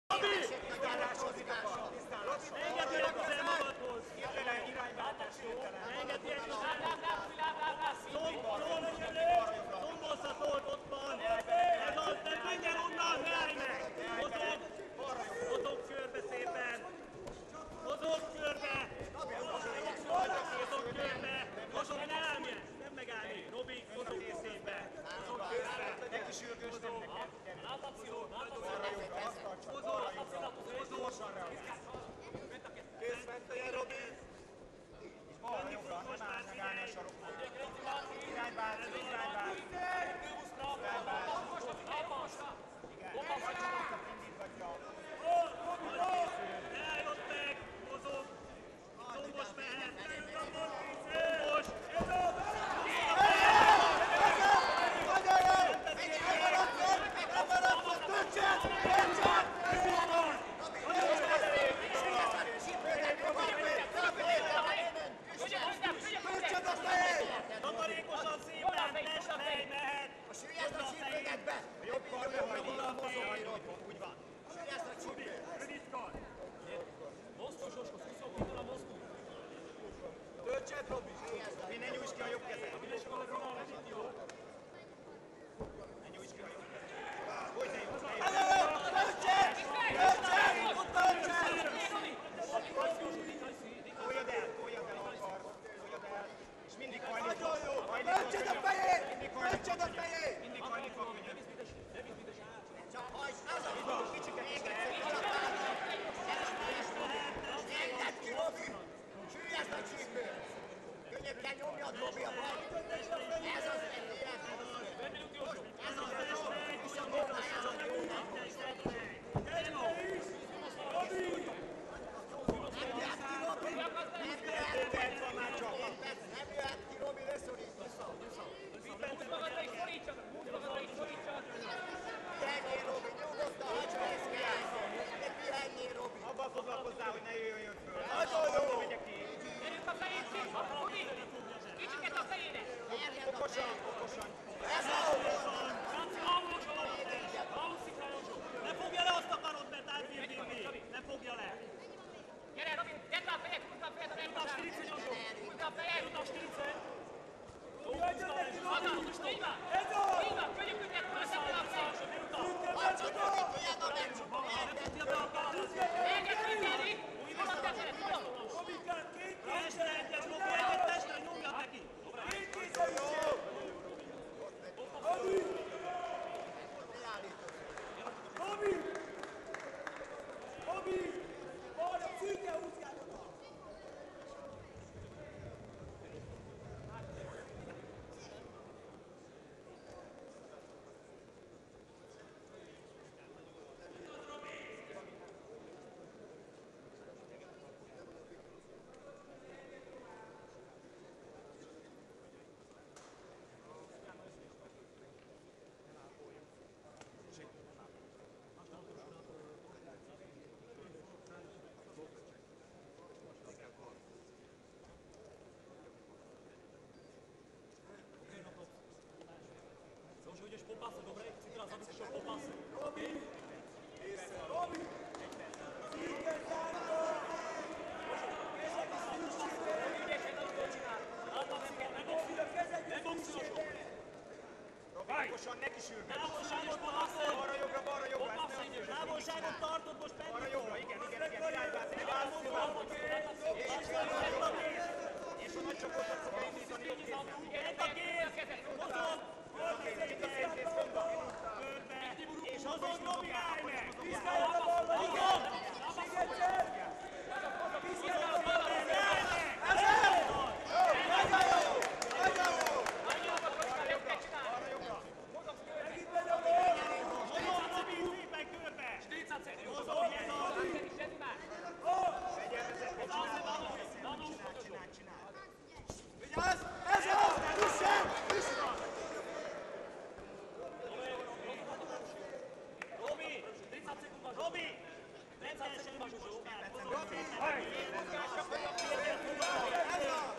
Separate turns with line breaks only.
Engedjél közel magadhoz! Engedjél közel! Szombolszatolt, ott van! Ez az, de menjen onnan, merj meg! Mozog körbe szépen! Mozog körbe! Mozog, ne állj! Nem megállni! Robi, mozog szépen! Mozog körbe! Neki sürgőstem neked! Látáció! Kész menteljen, Robi! Balra jobbra, nem áll megállni a sarokban. Irányváltz! Igen, hagyjanak, indítgatja. Eljött meg! Mozog! Szombos mehet! Szombos! Takarékosan szépen, testhely mehet!
Süllyesd a csípődet be!
A jobb kar behajlít, úgy van.
Süllyesd a csípőt!
Rövid kar!
Mosztus, Oskos, kuszolkodjon a mosztus!
Töltset, Robi! Robi, ne nyújts ki a jobb kezed! Ne nyújts ki a jobb kezed! Hogy ne jó! Töltset! Toljad el a kar! Toljad el! És mindig hajlítva!
Töltsed a fejét! Töltsed a fejét!
Mindig hajlítva könnyen!
Csak hajts!
Kicsiket is
Engedd ki, Robi! Süllyesd a csípőt! Könnyebben nyomjad, Robi, a bal! Ez az ilyen! Ez az és a bal pályázat jónak! Nem jöhet ki, Robi! Nem jöhet ki, Robi, leszorít! Pihenjél, Robi, nyugodtan, hagyj fészkelni! Pihenjél, Robi!
Abban foglalkozzál, hogy ne jöjjön föl!
Nagyon jó!
Gyerünk a fejét szívva! Robi! Kicsiket a fejére!
Okosan!
Ez ahol!
Ne fogja le azt a karot, mert átbír vinni! Ne fogja le!
Gyere, Robi! Tedd le a fejet! Húzd le a fejet a fejét! Húzd le a fejet! Most így van! Így van! Könnyű küldett! Tedd le a fejet!
Hagyjad, Robi, tőled a meccs!
Engedd küldeni! Hol a tetelet? Hol?
Testre egyes, Robi, egyet testre, nyomjad neki!
Ideš po pase, dobre? Si teraz zabezpečil po pase. OK?
Okosan, neki sürgős! Balra jobbra,
Távolságot tartod most pedig!
balra jobbra, igen, irányváltsz, és a nagy csoportot fogja indítani jobb kézzel.
Mozog!
És mozog, Robi, állj meg!
Robi!
Rendszeresen
Robi!
Robi!